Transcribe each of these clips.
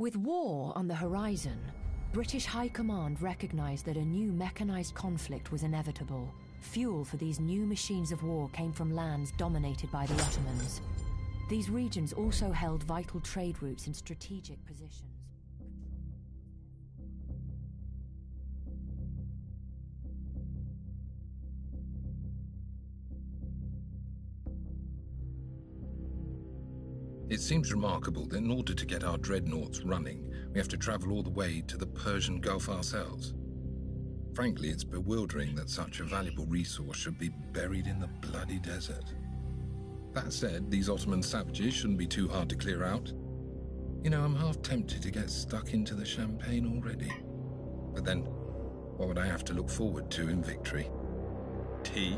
With war on the horizon, British High Command recognized that a new mechanized conflict was inevitable. Fuel for these new machines of war came from lands dominated by the Ottomans. These regions also held vital trade routes in strategic positions. It seems remarkable that in order to get our dreadnoughts running, we have to travel all the way to the Persian Gulf ourselves. Frankly, it's bewildering that such a valuable resource should be buried in the bloody desert. That said, these Ottoman savages shouldn't be too hard to clear out. You know, I'm half tempted to get stuck into the champagne already. But then, what would I have to look forward to in victory? Tea?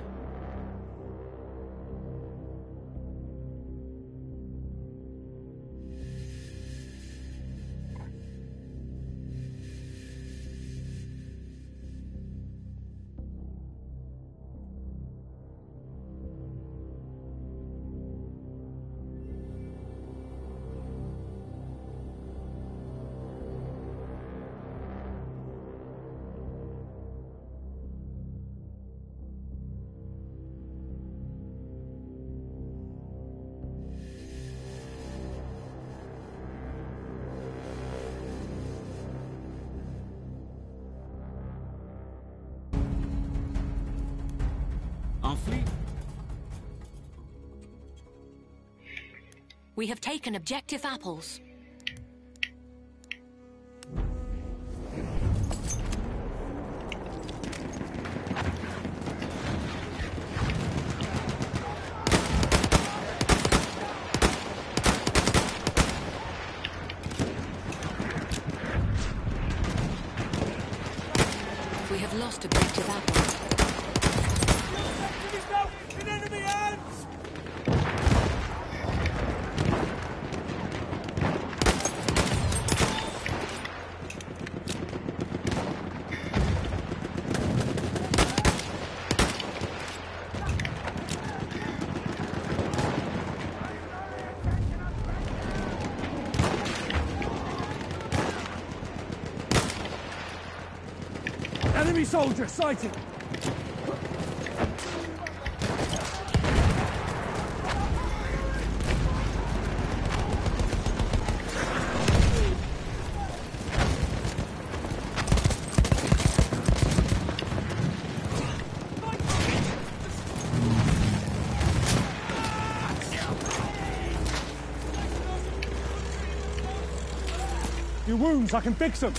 Our fleet. We have taken objective apples. We have lost objective apples. In enemy hands! Enemy soldier sighted! Your wounds, I can fix them.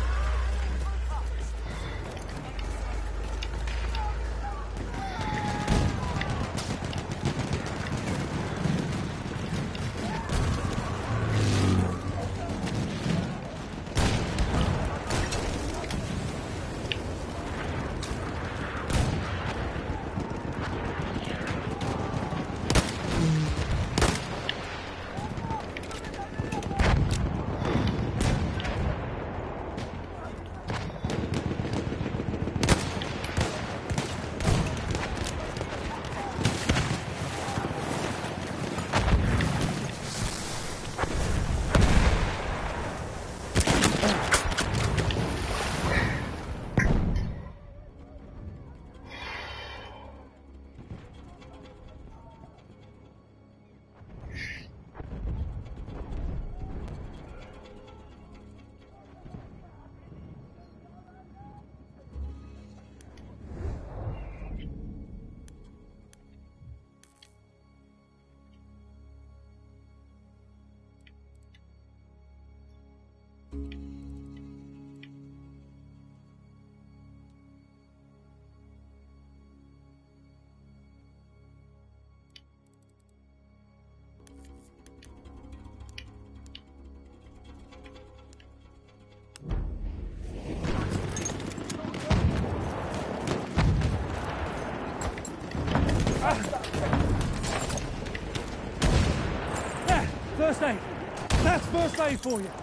There, first aid. That's first aid for you.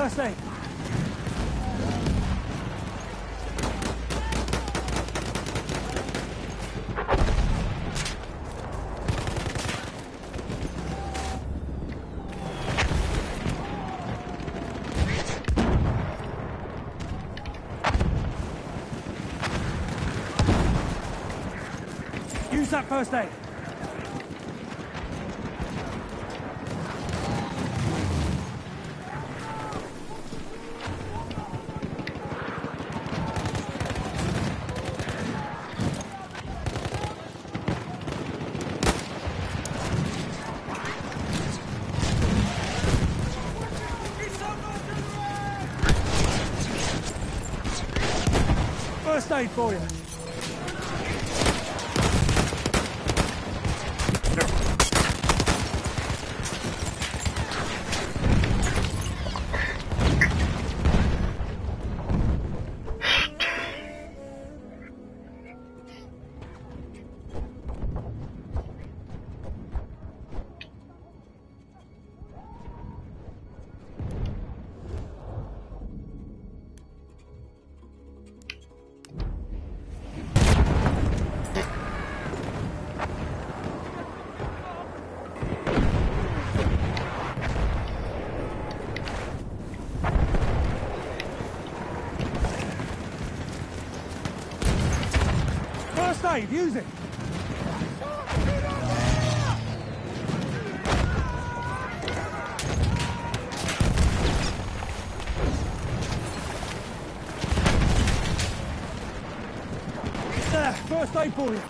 first aid. Use that first aid. First aid for you. First aid, use it. There, first aid for you.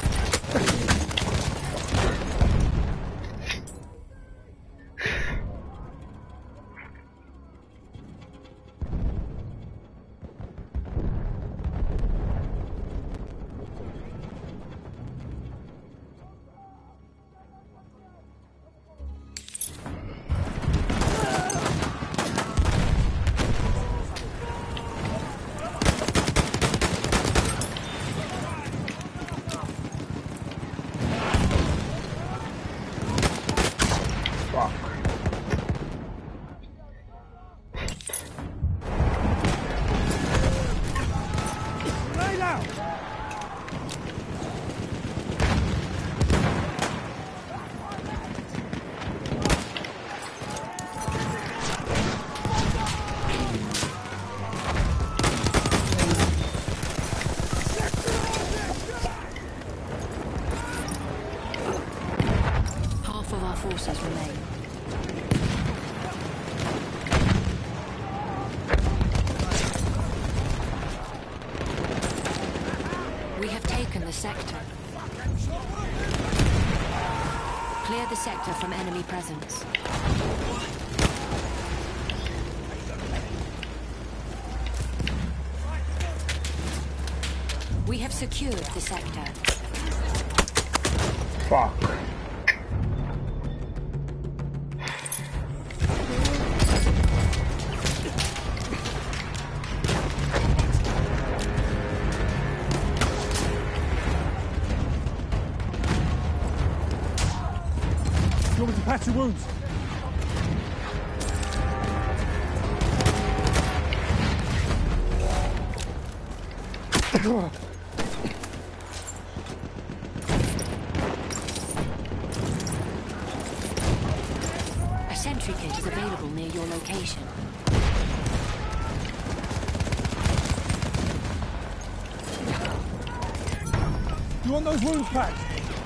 Forces remain. We have taken the sector. Clear the sector from enemy presence. We have secured the sector. Fuck. You want me to patch your wounds? A sentry kit is available near your location. You want those wounds patched?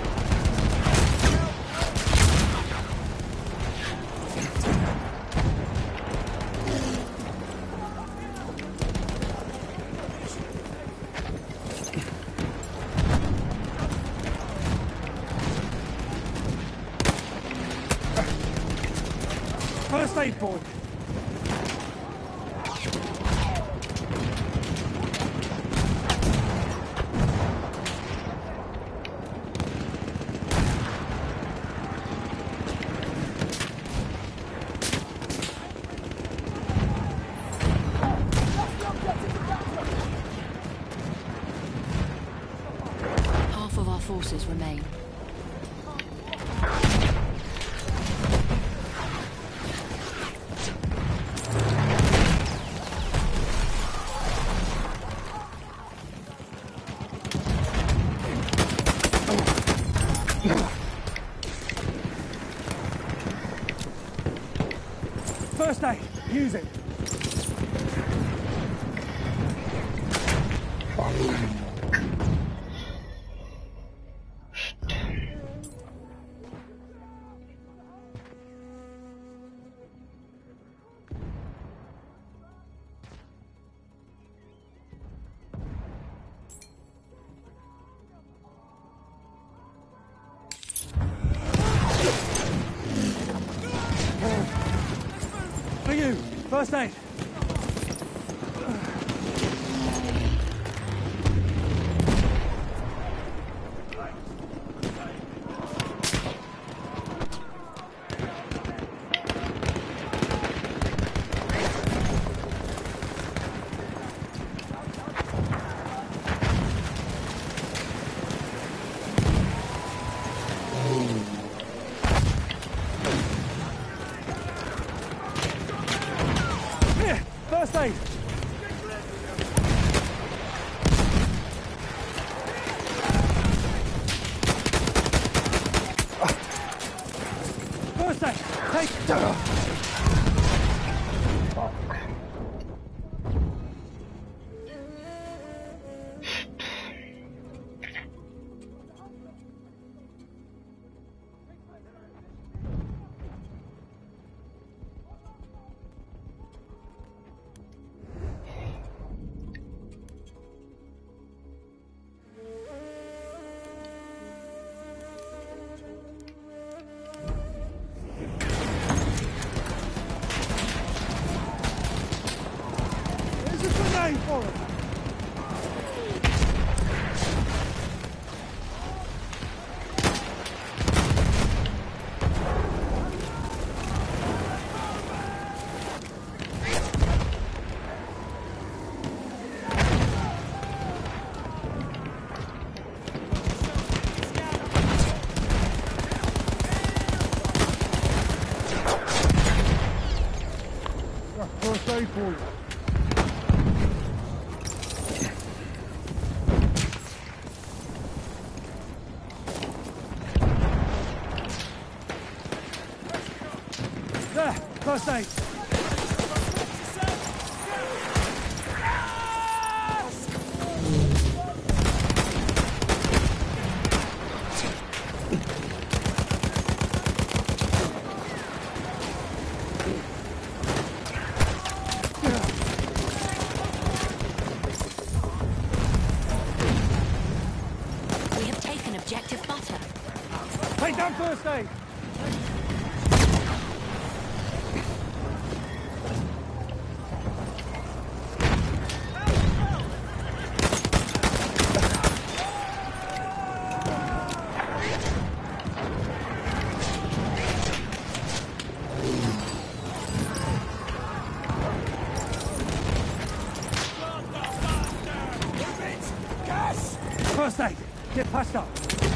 First aid for you. Half of our forces remain. Use it. For you, first aid. Here, first aid. First aid, take it. There's a grenade for it. First aid for you. There, first aid. We have taken objective butter. Take down first aid. First aid. Get patched up.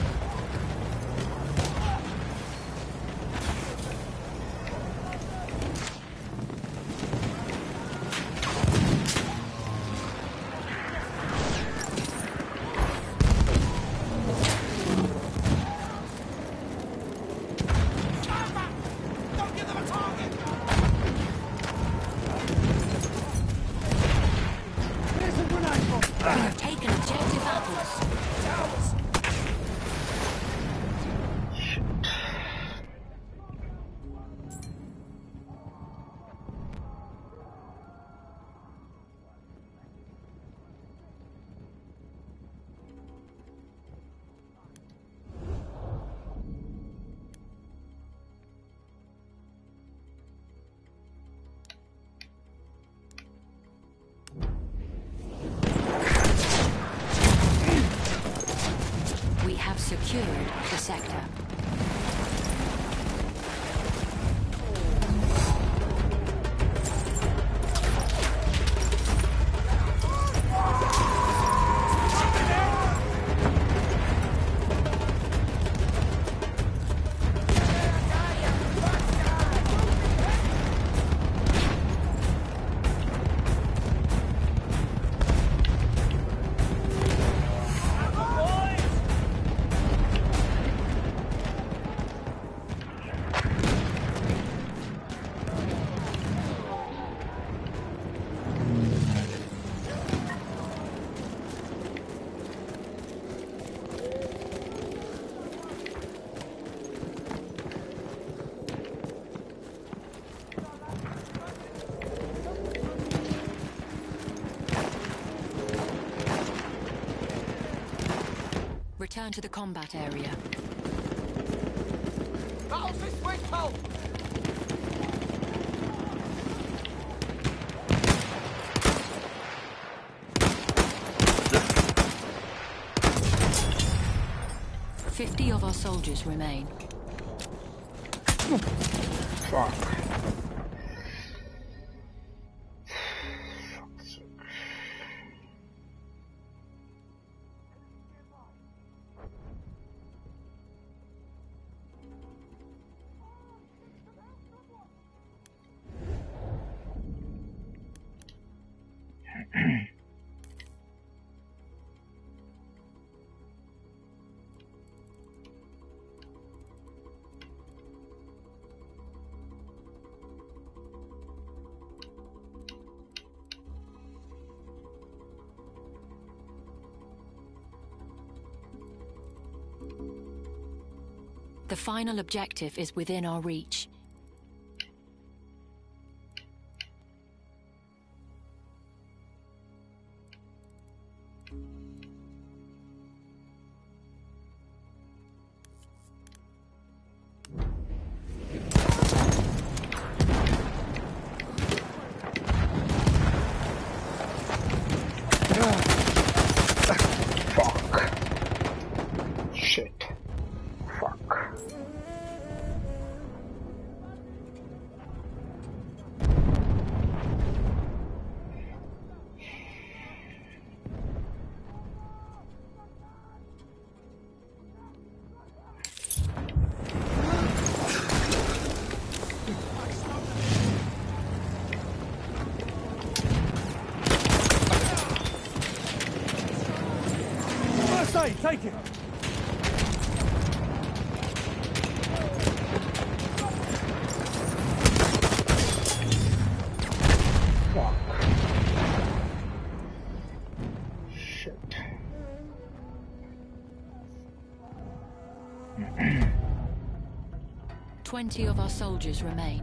Here's a grenade bomb. We have taken objective apples. We have secured the sector. Return to the combat area. Battles this way, pal! "50 of our soldiers remain." Fuck. The final objective is within our reach. Fuck. Shit. Fuck. First aid, take it. Fuck. Shit. 20 of our soldiers remain.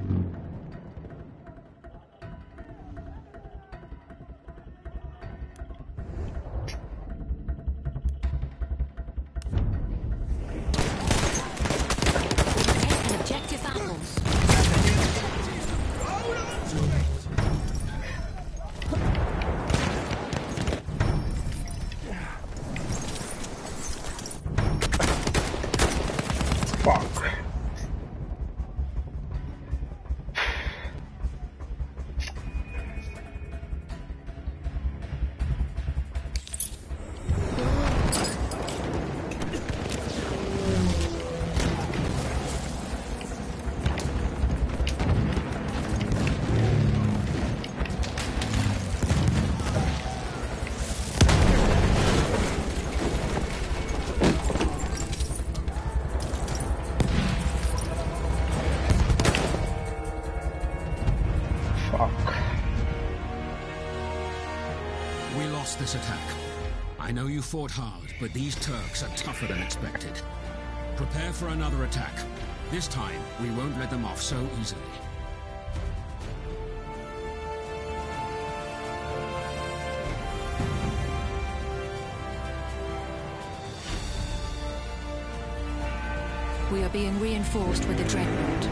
Taking objective apples. Fuck. We lost this attack. I know you fought hard, but these Turks are tougher than expected. Prepare for another attack. This time, we won't let them off so easily. We are being reinforced with a dreadnought.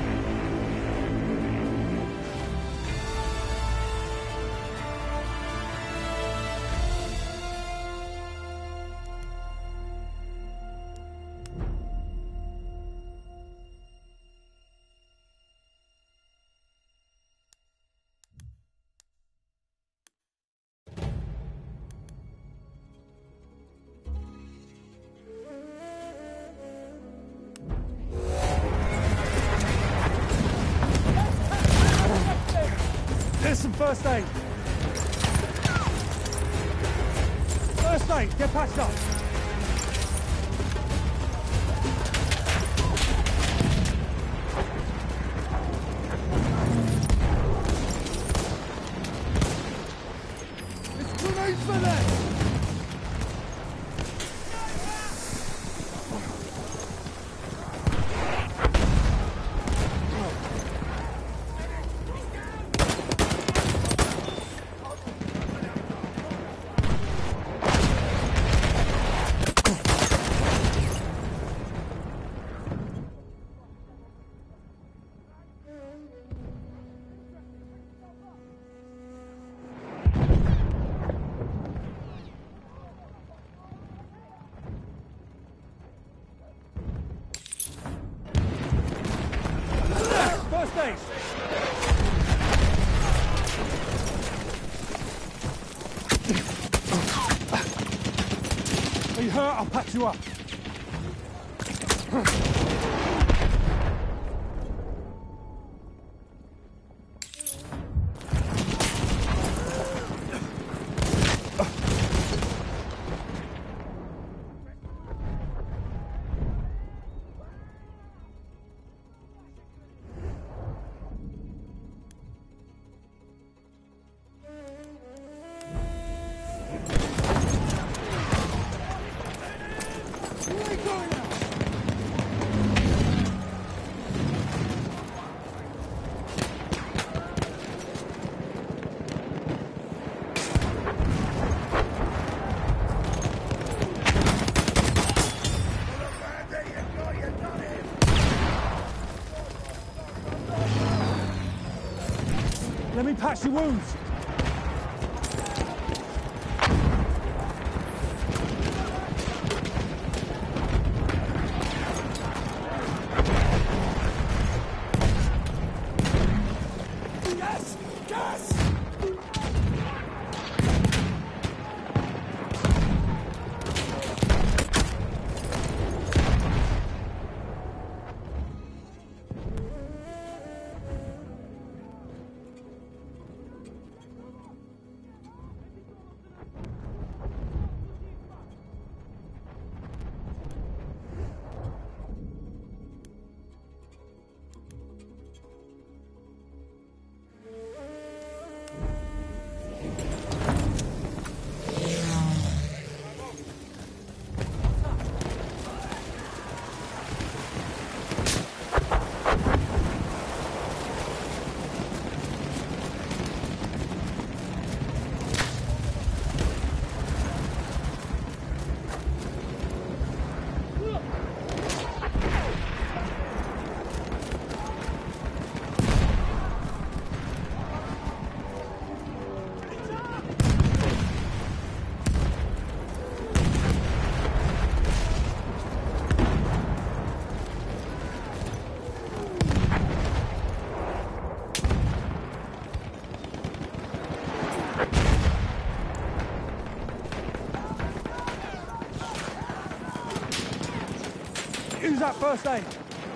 Here's some first aid. First aid, get patched up. It's grenades for them! Are you hurt? I'll patch you up. Let me patch your wounds. Gas! Gas! Use that first aid.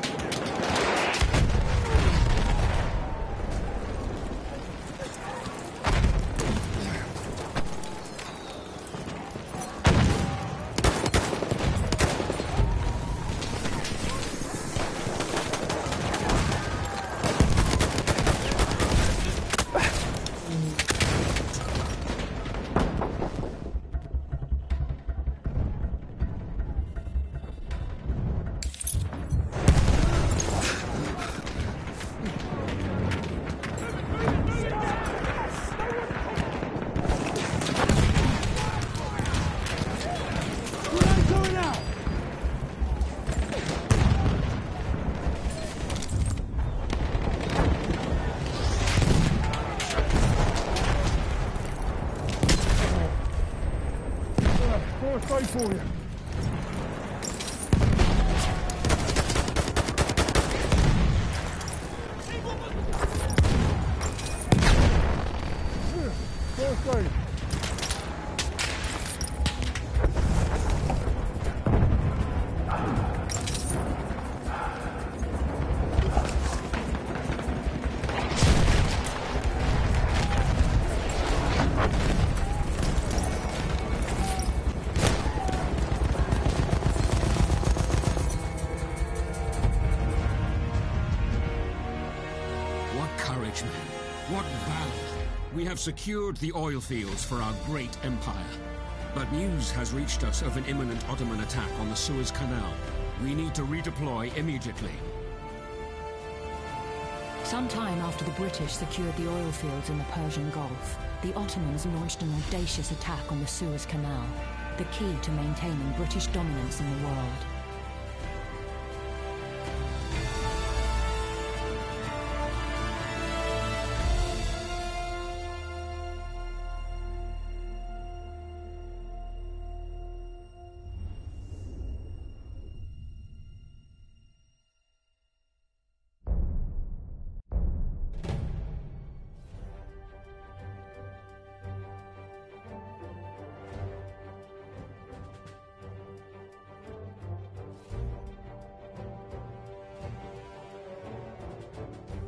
Straight for you. First aid. What valor! We have secured the oil fields for our great empire. But news has reached us of an imminent Ottoman attack on the Suez Canal. We need to redeploy immediately. Sometime after the British secured the oil fields in the Persian Gulf, the Ottomans launched an audacious attack on the Suez Canal, the key to maintaining British dominance in the world.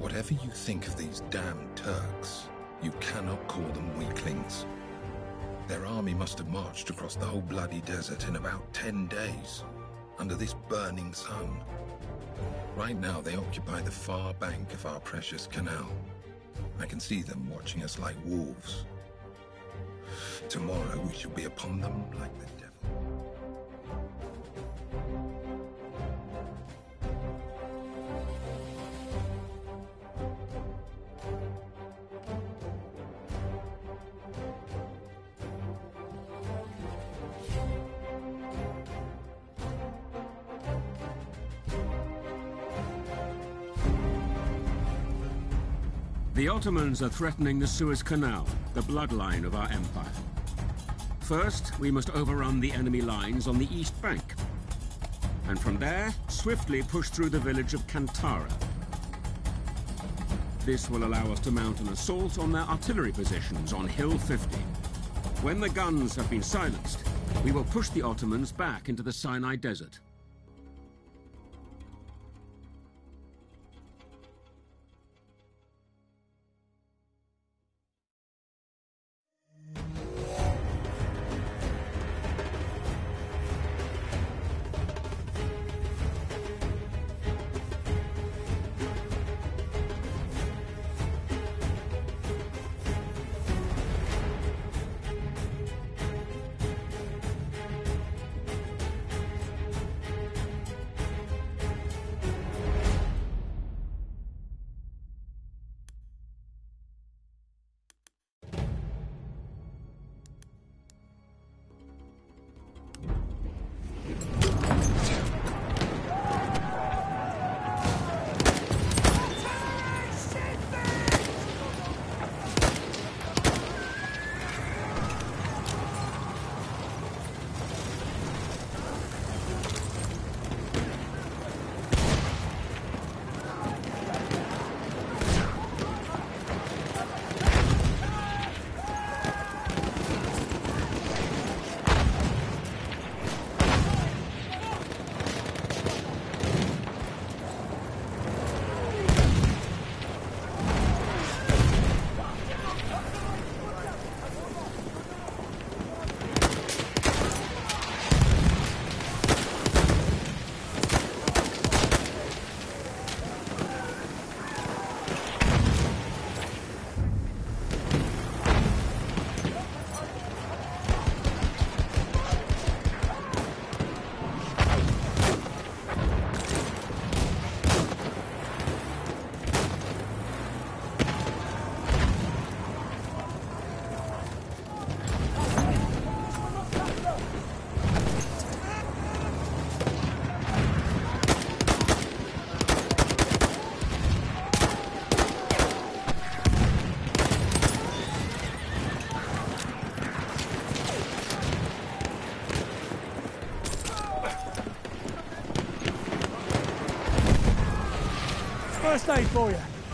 Whatever you think of these damned Turks, you cannot call them weaklings. Their army must have marched across the whole bloody desert in about 10 days, under this burning sun. Right now, they occupy the far bank of our precious canal. I can see them watching us like wolves. Tomorrow, we shall be upon them like the devil. The Ottomans are threatening the Suez Canal, the bloodline of our empire. First, we must overrun the enemy lines on the east bank. And from there, swiftly push through the village of Kantara. This will allow us to mount an assault on their artillery positions on Hill 50. When the guns have been silenced, we will push the Ottomans back into the Sinai Desert. First aid for you.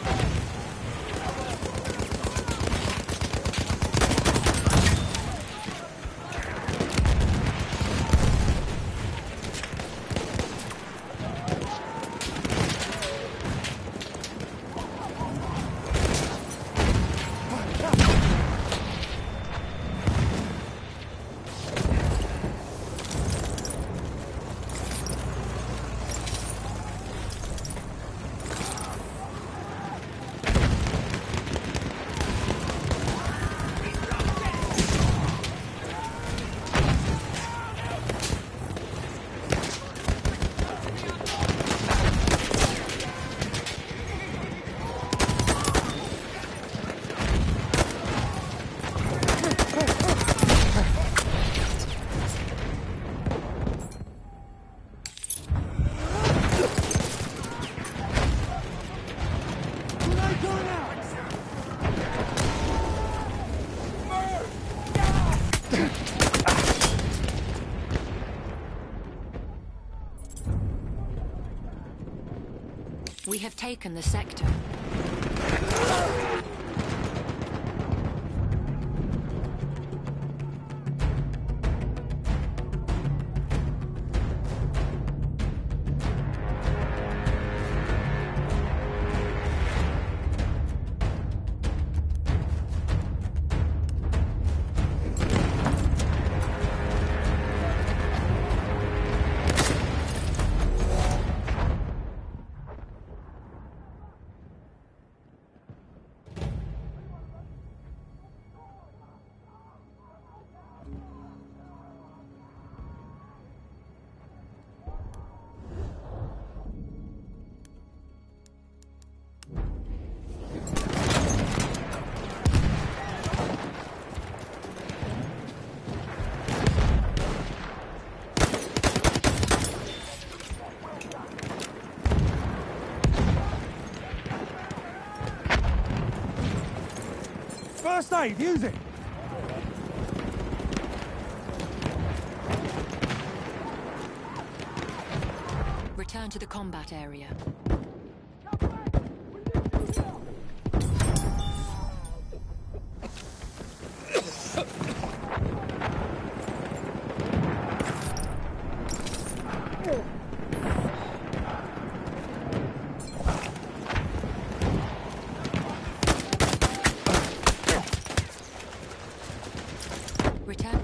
We have taken the sector. First aid, use it! Return to the combat area. Return.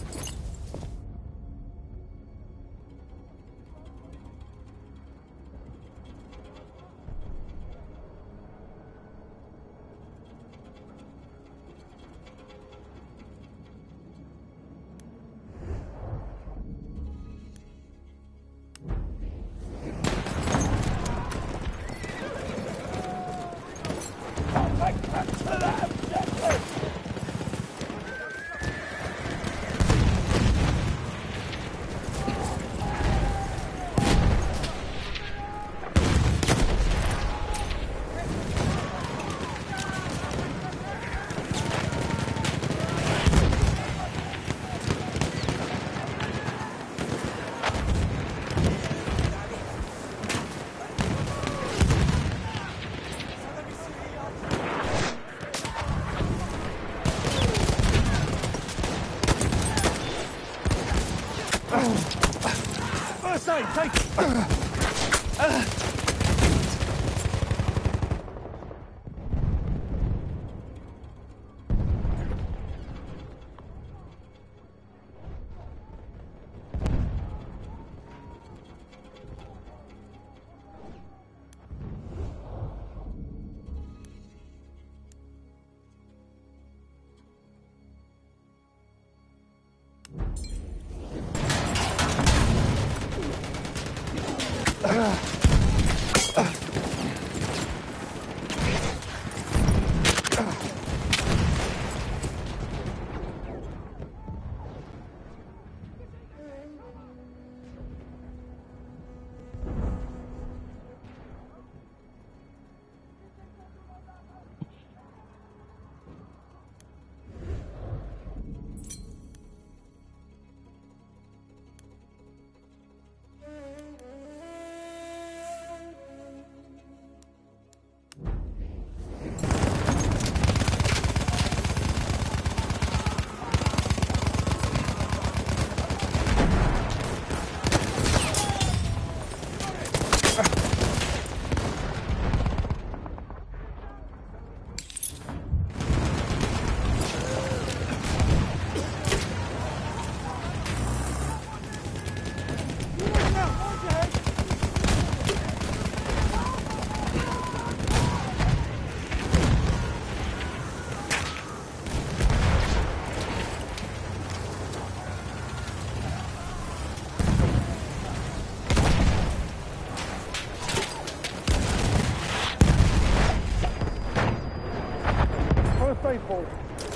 First aid, take it! Faithful.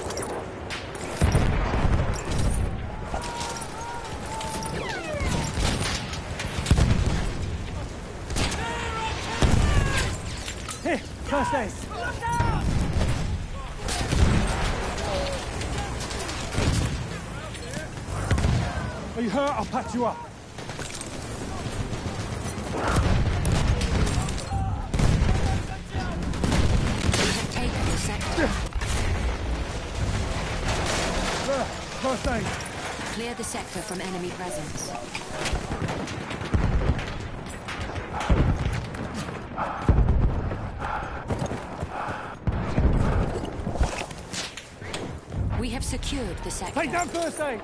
Here, first aid. Are you hurt? I'll patch you up. Take the sector. First aid. Clear the sector from enemy presence. We have secured the sector. Take down first aid.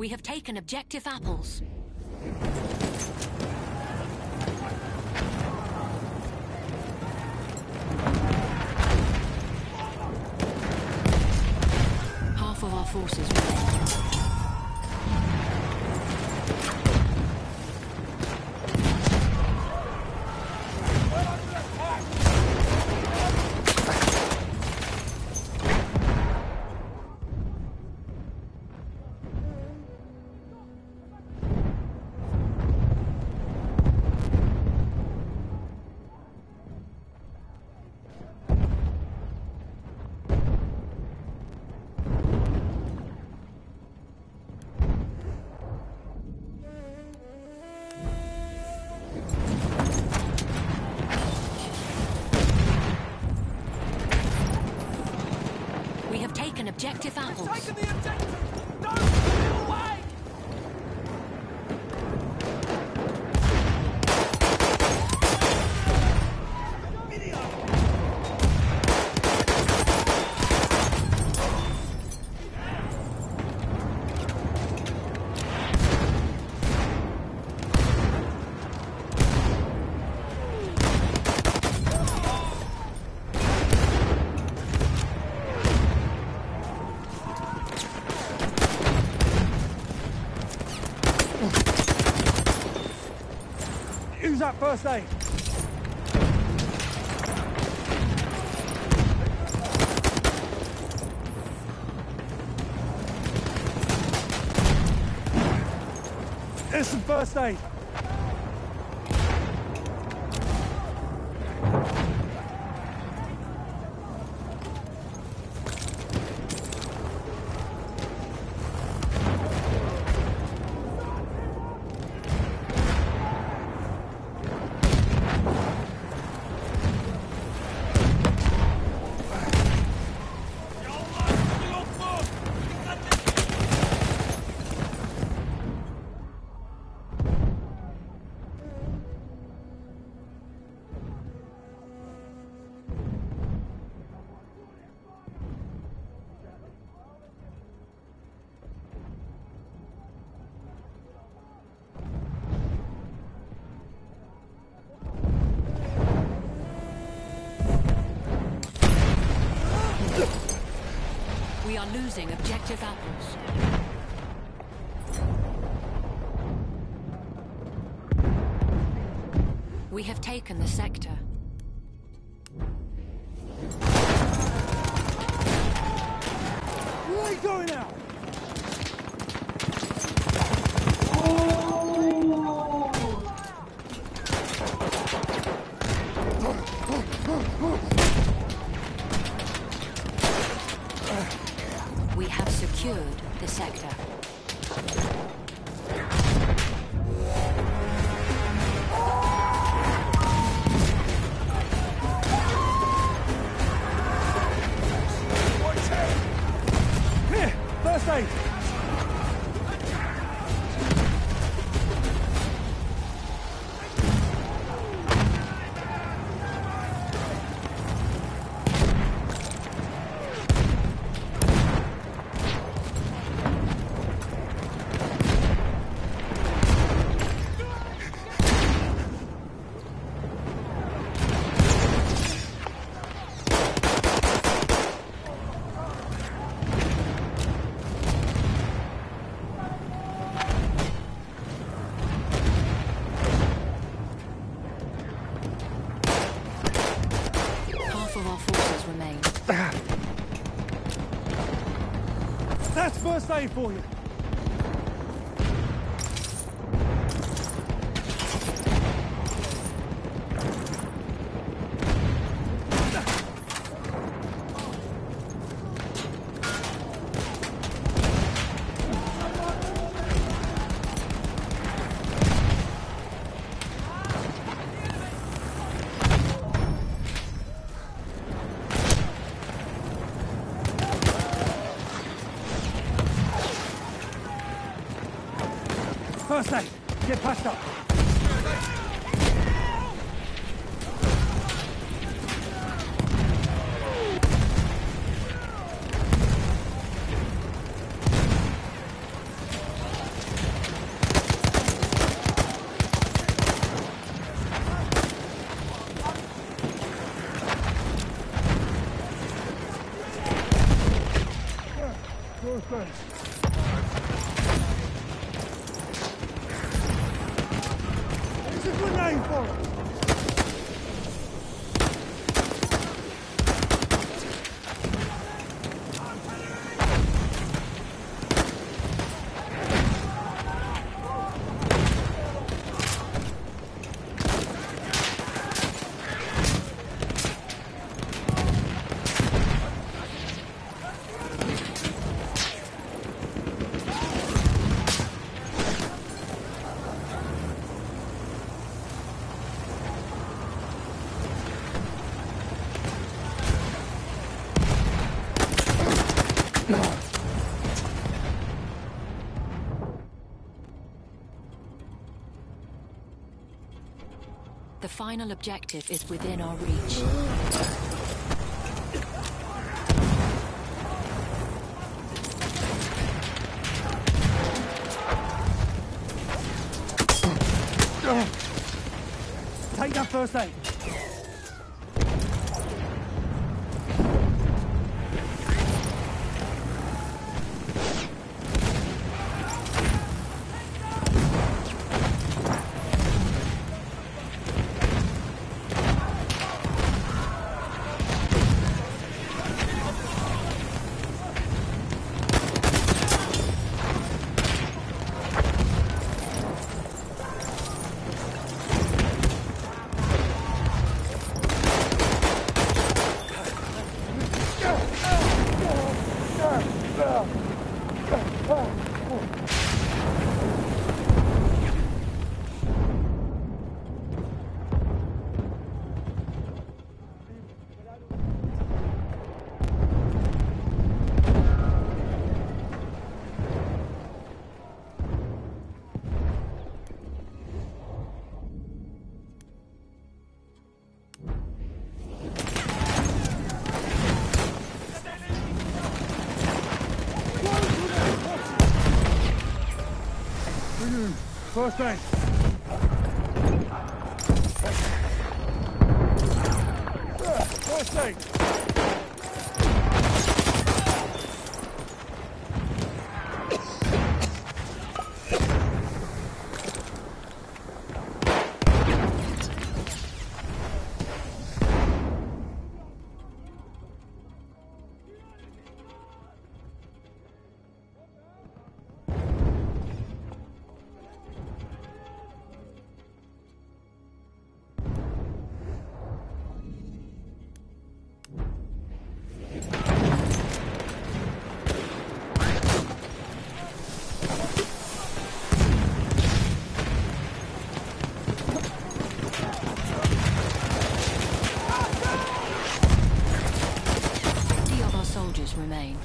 We have taken objective apples. Half of our forces remain. Objective apples. Taken the objective! Don't get away! Use that first aid. Here's some first aid. We are losing objective apples. We have taken the sector. Where are you going now? We have secured the sector. Here, first aid. That's first aid for you. First aid, get patched up. Grenade for it! The final objective is within our reach. Take that first aid. First aid. First aid. Remain.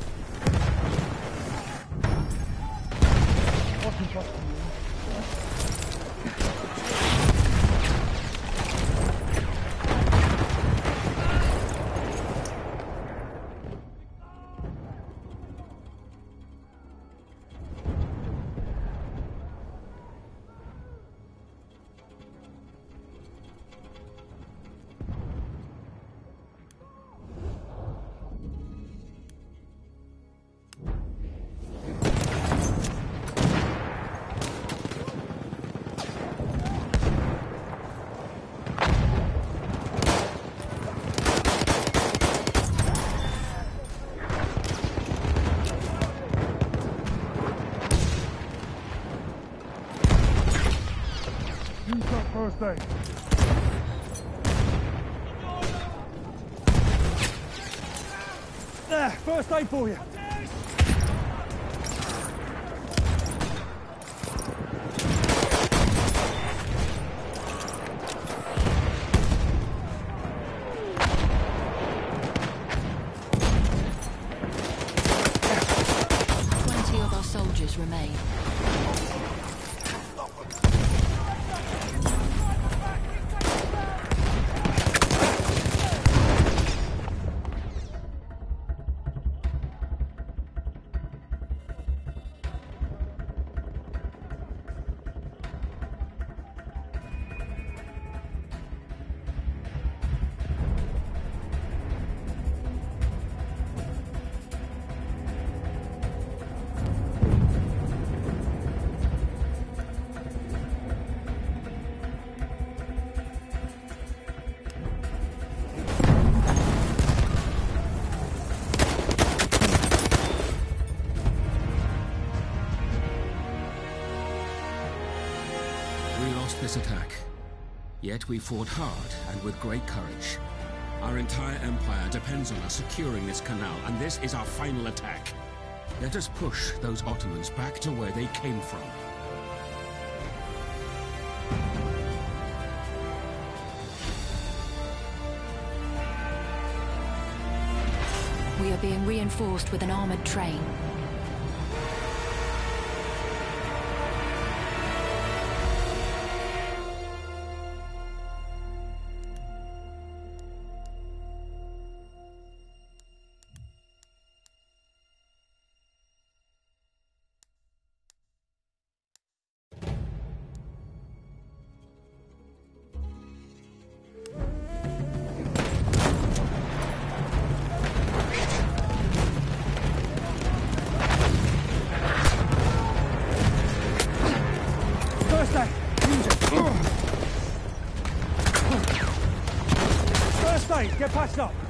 Use that first aid. There, first aid for you. 20 of our soldiers remain. We lost this attack. Yet we fought hard and with great courage. Our entire empire depends on us securing this canal, and this is our final attack. Let us push those Ottomans back to where they came from. We are being reinforced with an armored train. Get patched up.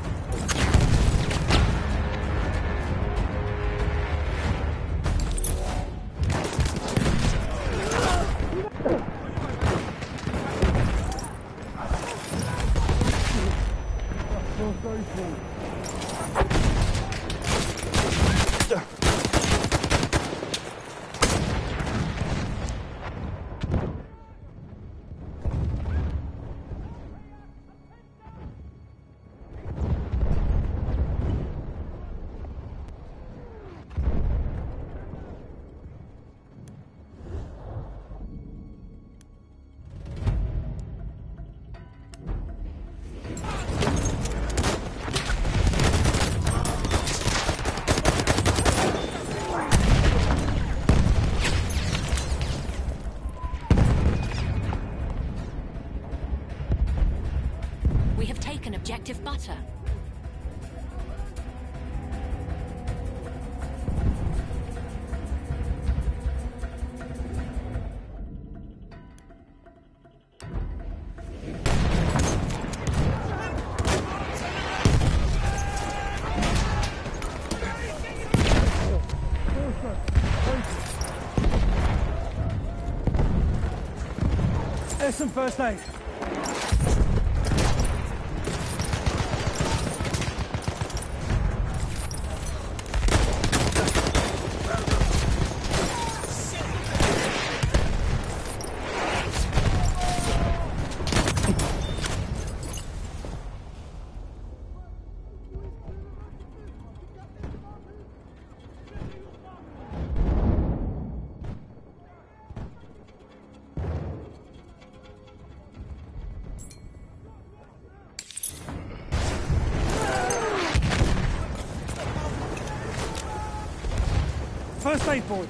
Objective butter. There's some first aid. First aid boy.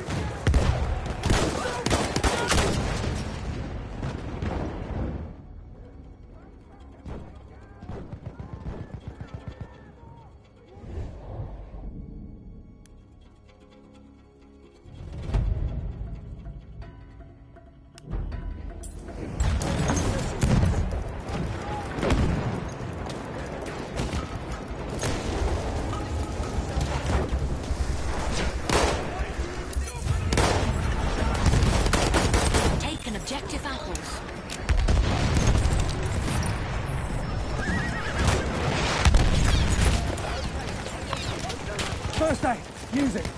Objective apples. First aid. Use it.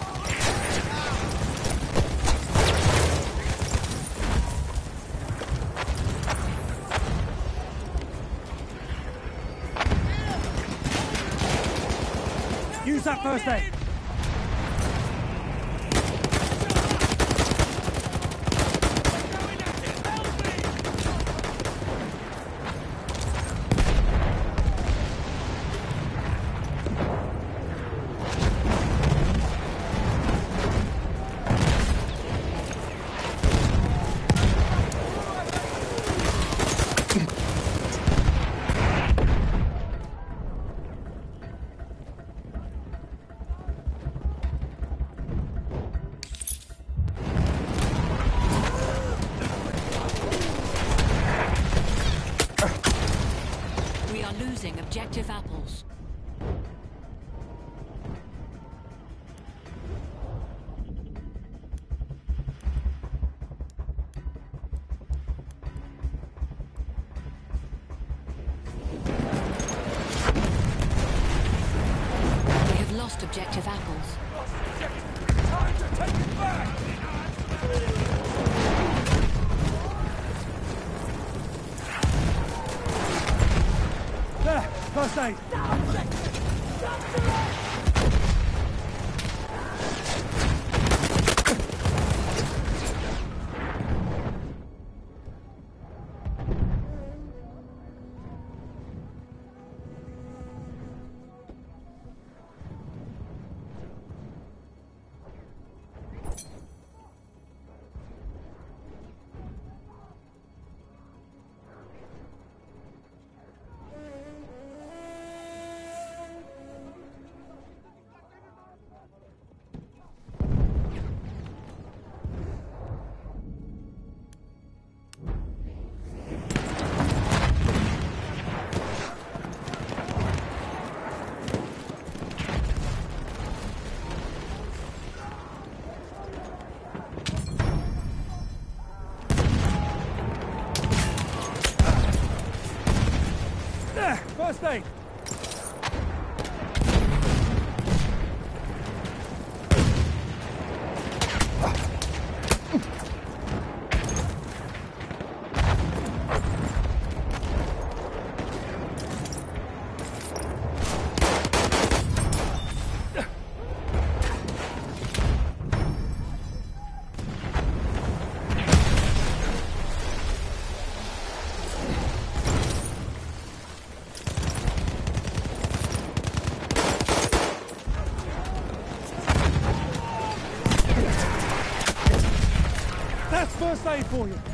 Use that first aid. Objective apples. objective apples. Time to take it back! There, first aid. First aid. That's first aid for you.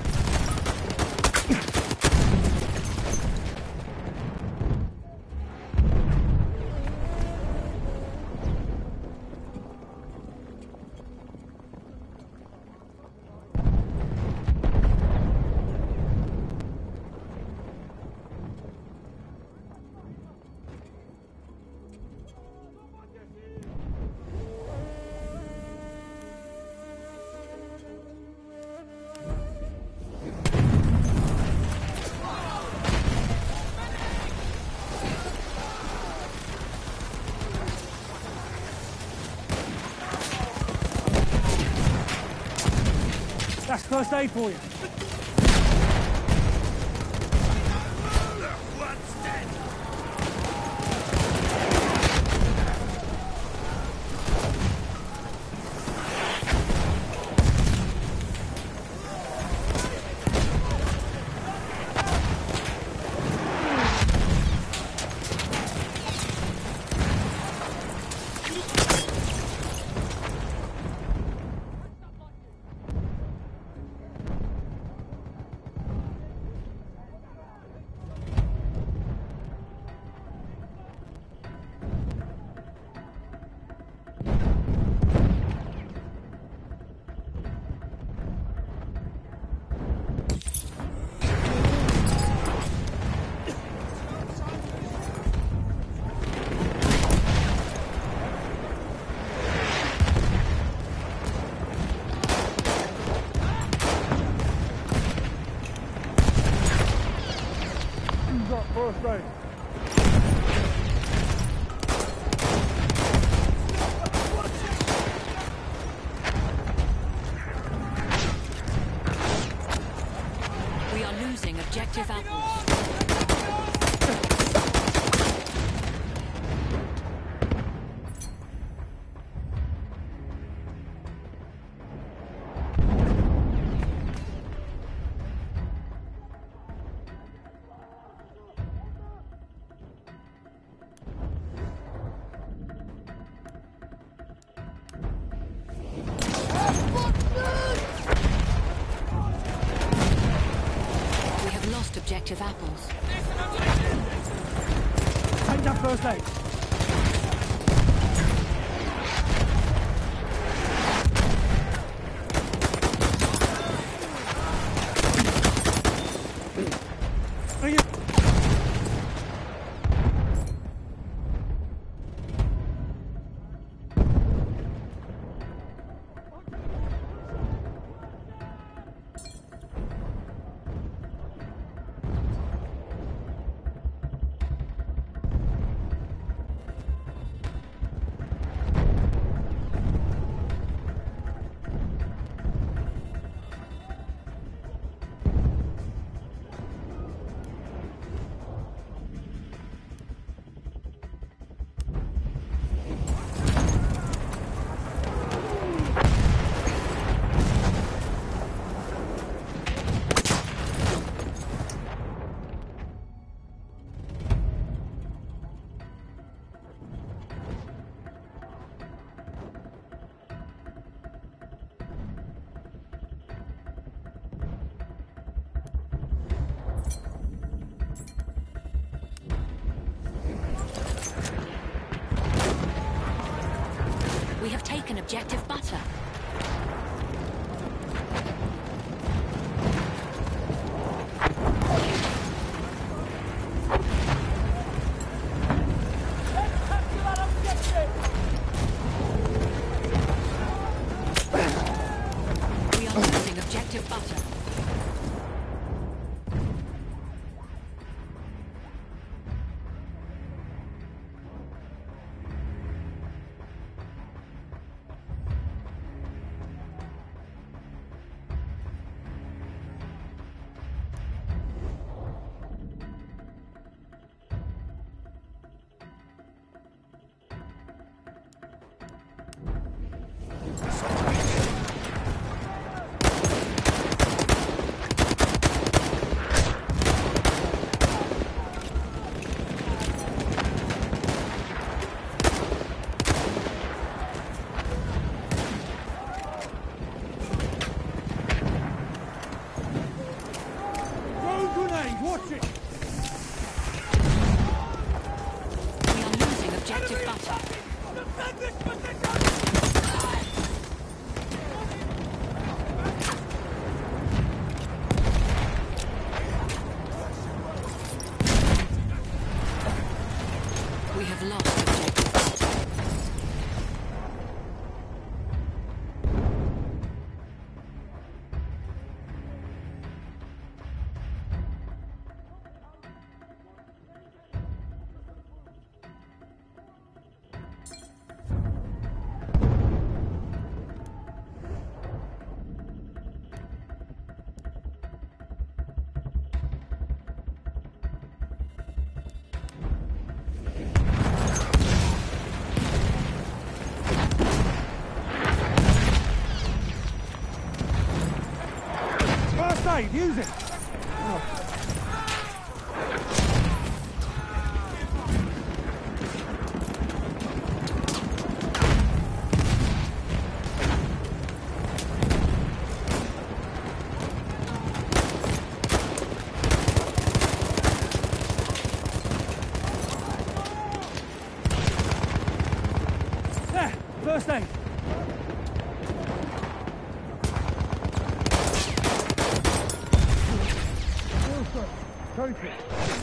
That's first aid for you. First aid. We are losing objective apples. Objective apples. Take that first aid. Are you... objective butter. We are losing objective butter. Watch it! We are losing objective butter. We have lost objective butter. First aid, use it! There, first aid. Take it.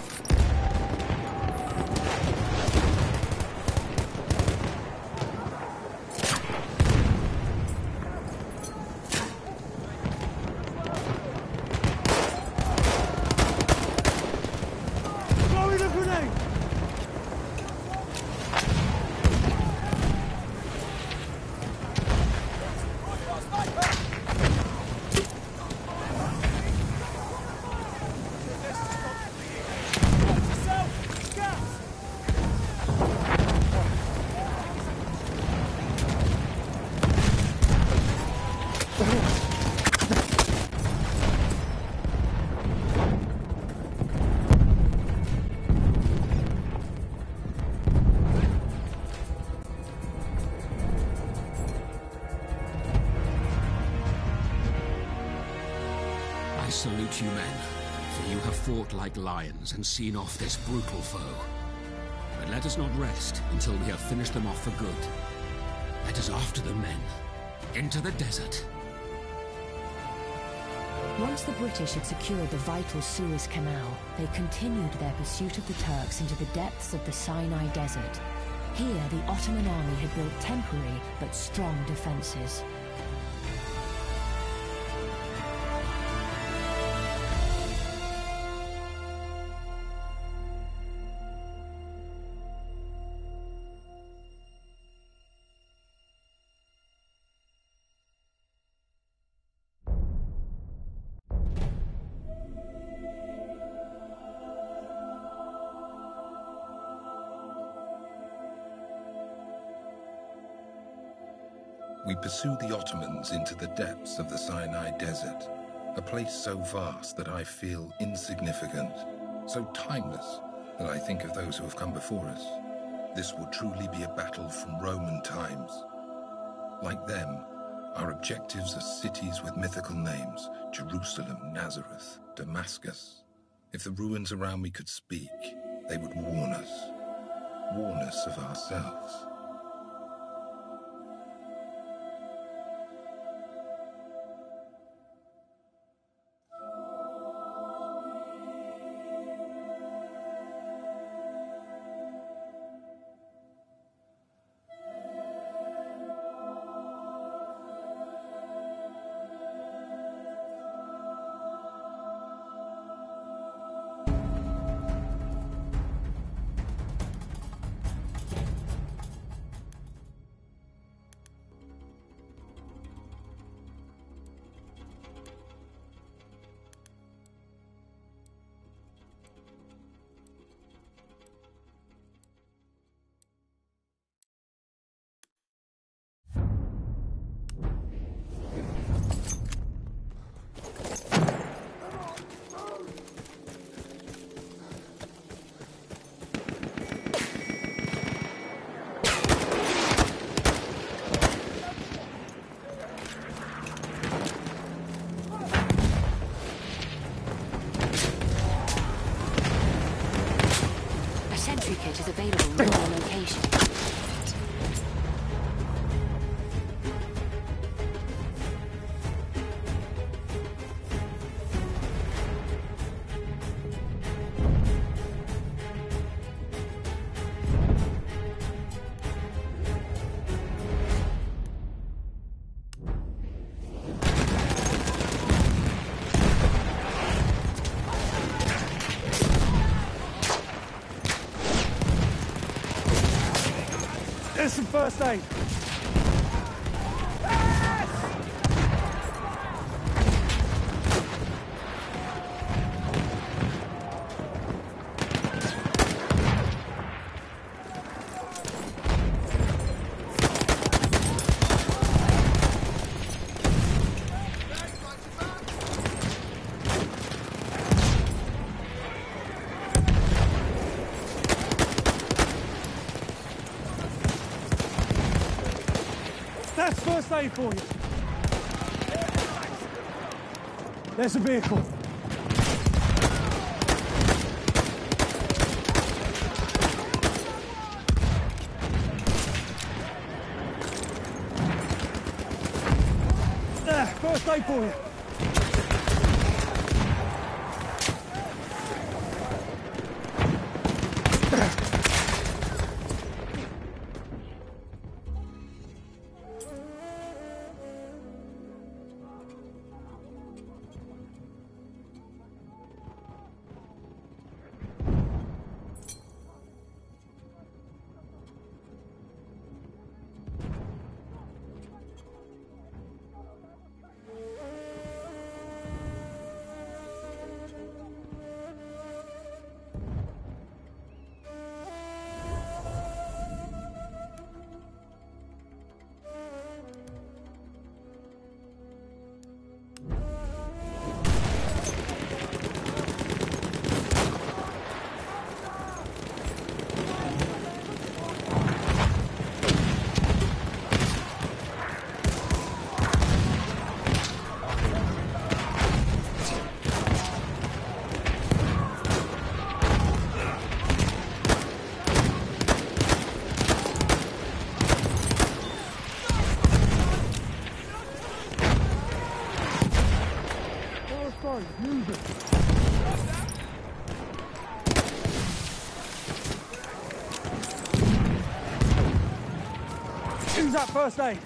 Throwing a grenade! I salute you men, for you have fought like lions and seen off this brutal foe. But let us not rest until we have finished them off for good. Let us after them, men. Into the desert. Once the British had secured the vital Suez Canal, they continued their pursuit of the Turks into the depths of the Sinai Desert. Here, the Ottoman army had built temporary but strong defenses. We pursue the Ottomans into the depths of the Sinai Desert, a place so vast that I feel insignificant, so timeless that I think of those who have come before us. This will truly be a battle from Roman times. Like them, our objectives are cities with mythical names: Jerusalem, Nazareth, Damascus. If the ruins around me could speak, they would warn us of ourselves. available in your location. There's some first aid. That's first aid for you. There's a vehicle. There, first aid for you. Use it. Use that first aid.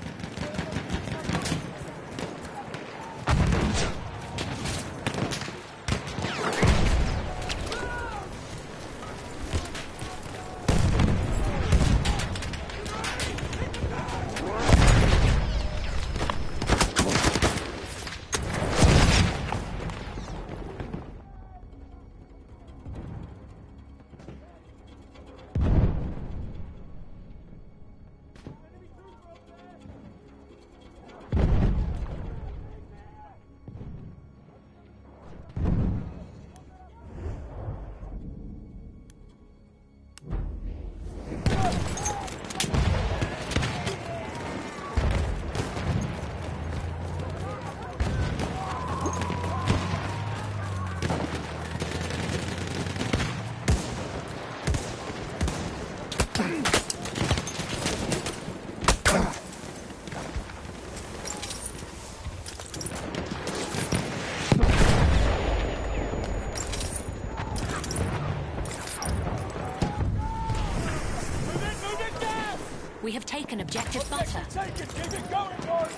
We have taken objective butter. Take it, keep it going, boys!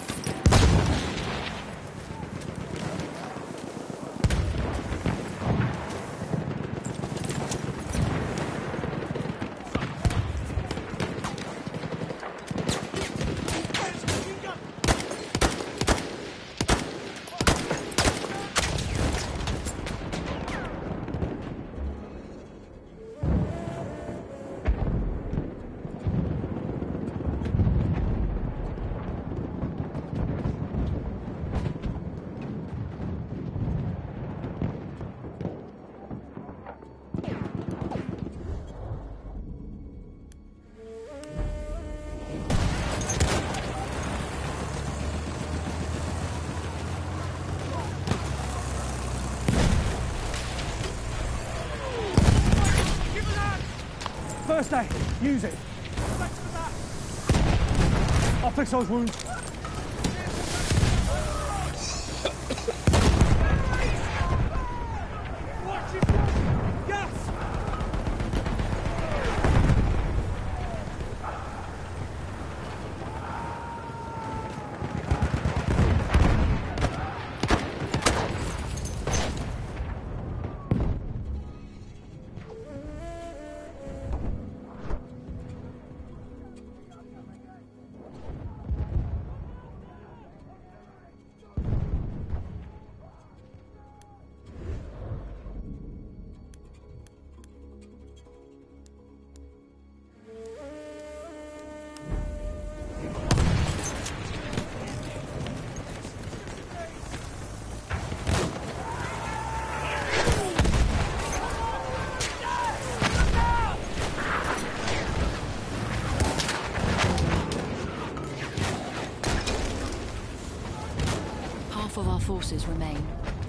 First aid. Use it. I'll fix those wounds. Half of our forces remain.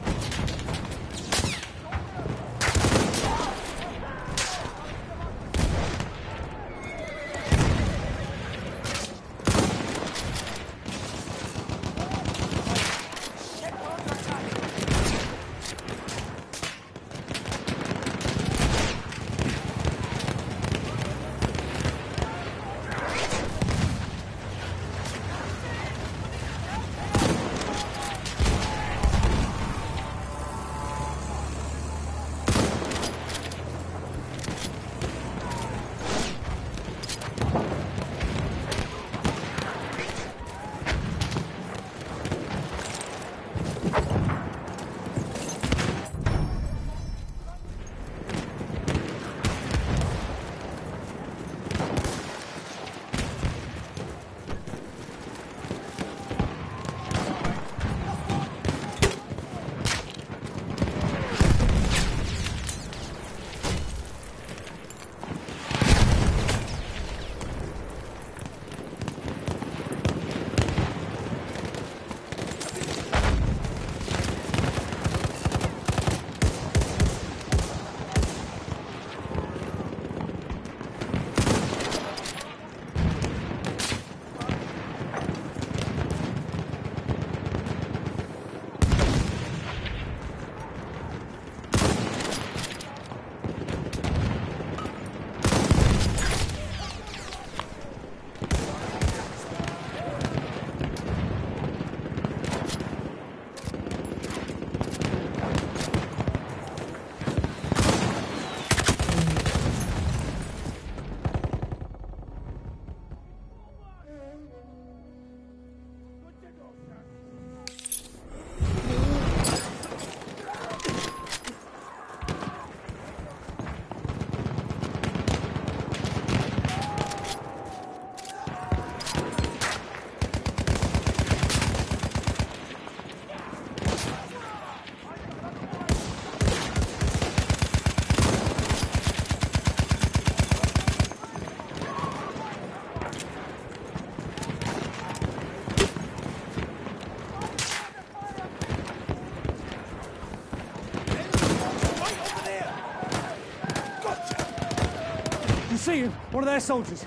See him, one of their soldiers.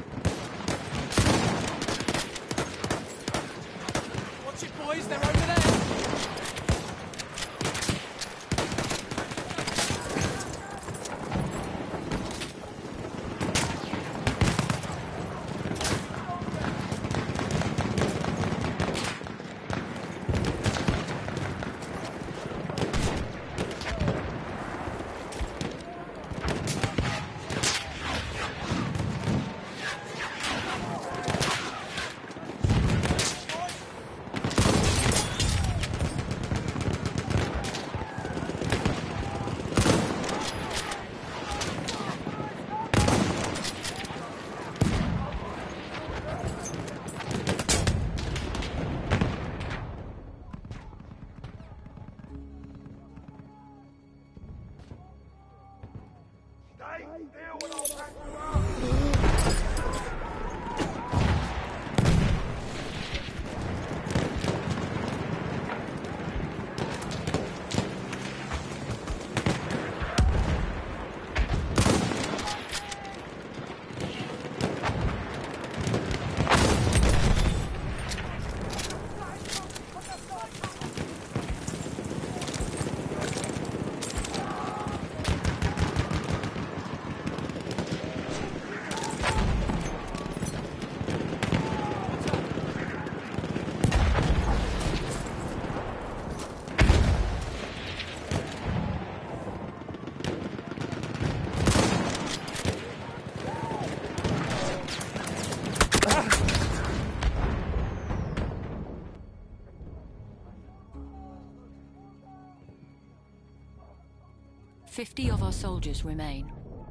Watch it, boys, they're over there. 50 of our soldiers remain.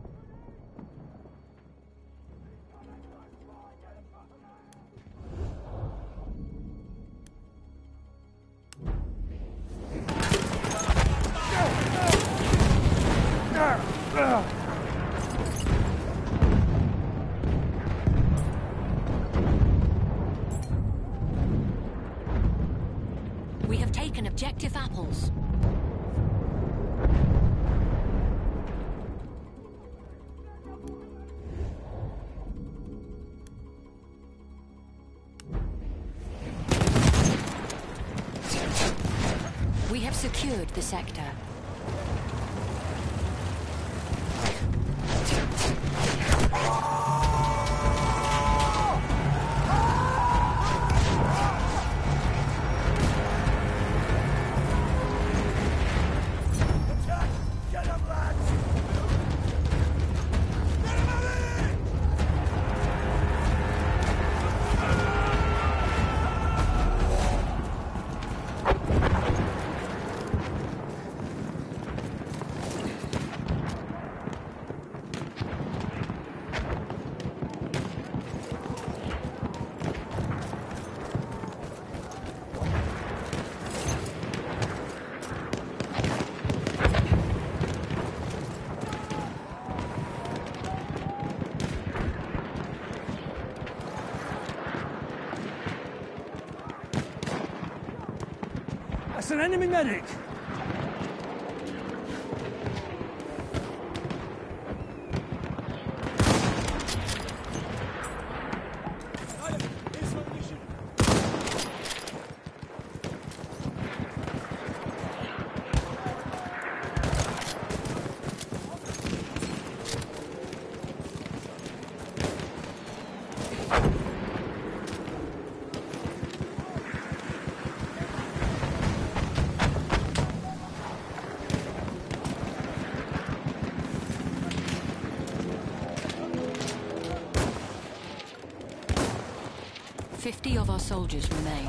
We have taken objective apples. We have secured the sector. That's an enemy medic! Fifty of our soldiers remain.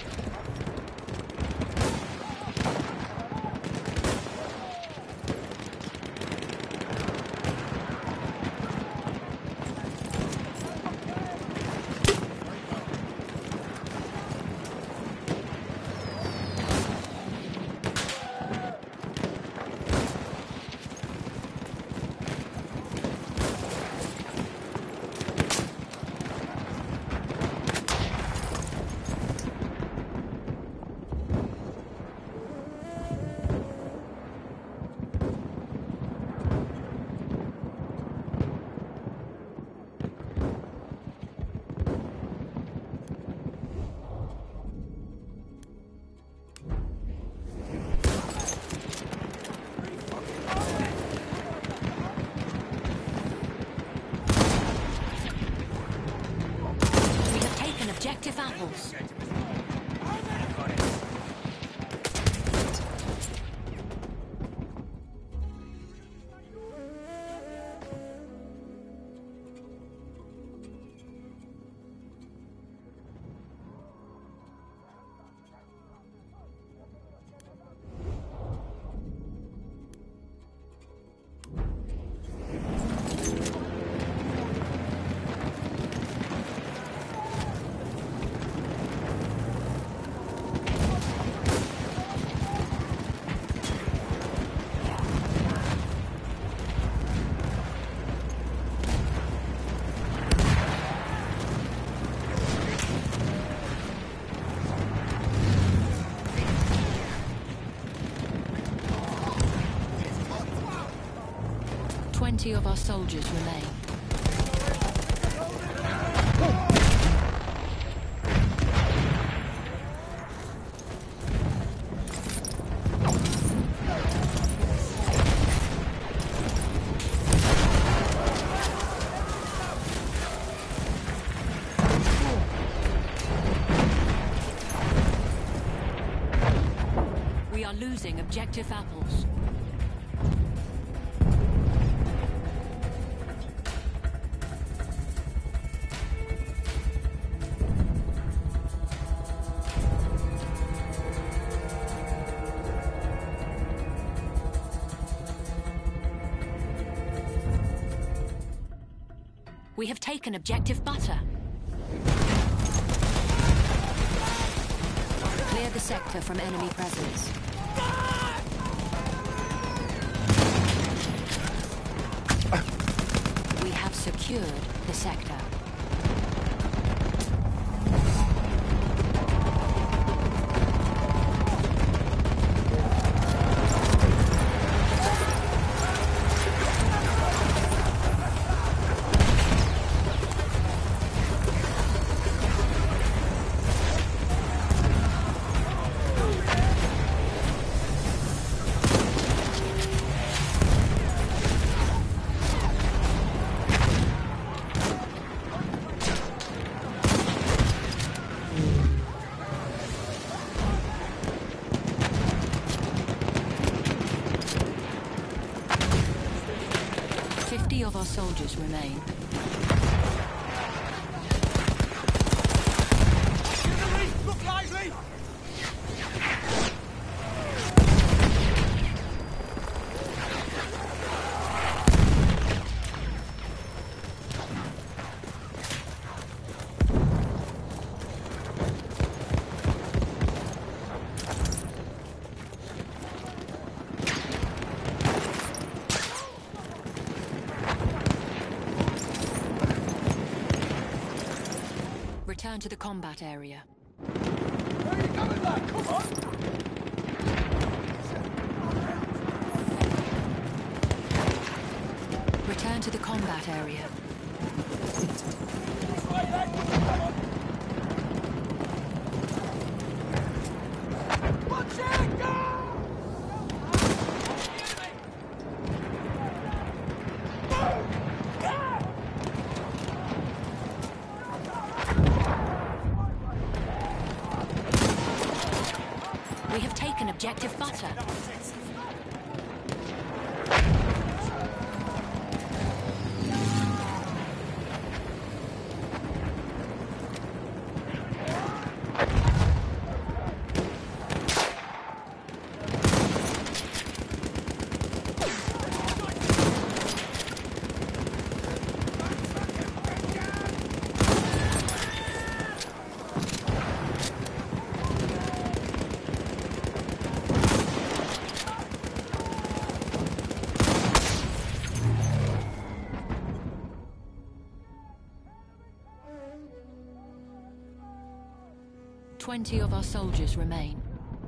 Objective apples. Of our soldiers remain. We are losing objective apples. We have taken objective butter. Clear the sector from enemy presence. We have secured the sector. Of our soldiers remain. Look lively! Return to the combat area. Where are you coming back? Come on! Return to the combat area. Watch it! Go! We have taken objective butter. 20 of our soldiers remain.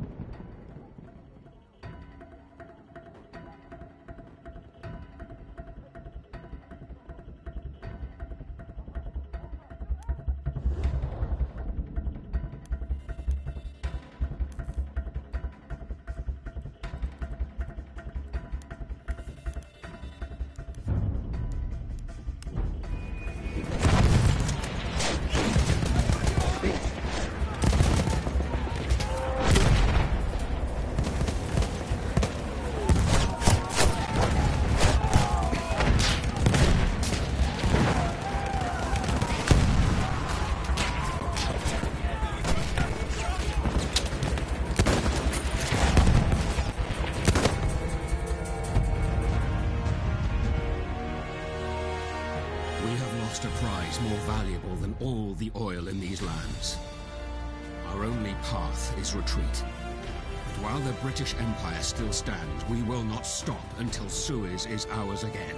A prize more valuable than all the oil in these lands. Our only path is retreat. But while the British Empire still stands, we will not stop until Suez is ours again.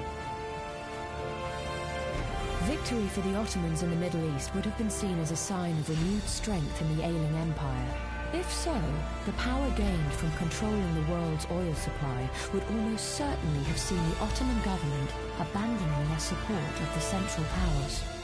Victory for the Ottomans in the Middle East would have been seen as a sign of renewed strength in the ailing empire. If so, the power gained from controlling the world's oil supply would almost certainly have seen the Ottoman government abandoning their support of the Central Powers.